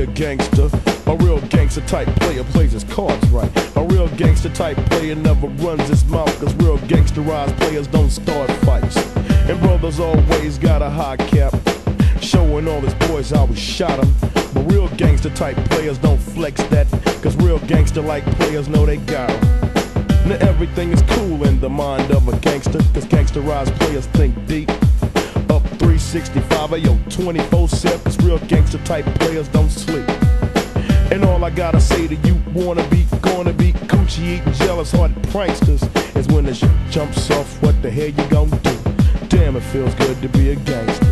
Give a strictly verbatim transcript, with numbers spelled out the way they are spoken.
a gangster. A real gangster type player plays his cards right. A real gangster type player never runs his mouth, cause real gangsterized players don't start fights. And brothers always got a high cap, showing all his boys how we shot him. But real gangster type players don't flex that, cause real gangster like players know they got him. Now everything is cool in the mind of a gangster, cause gangsterized players think deep. Up three sixty-five, ayo, twenty-four seven, cause real gangster type players don't sleep. And all I gotta say to you wanna be, gonna be coochie eating jealous hearted pranksters is when the shit jumps off, what the hell you gonna do? Damn, it feels good to be a gangster.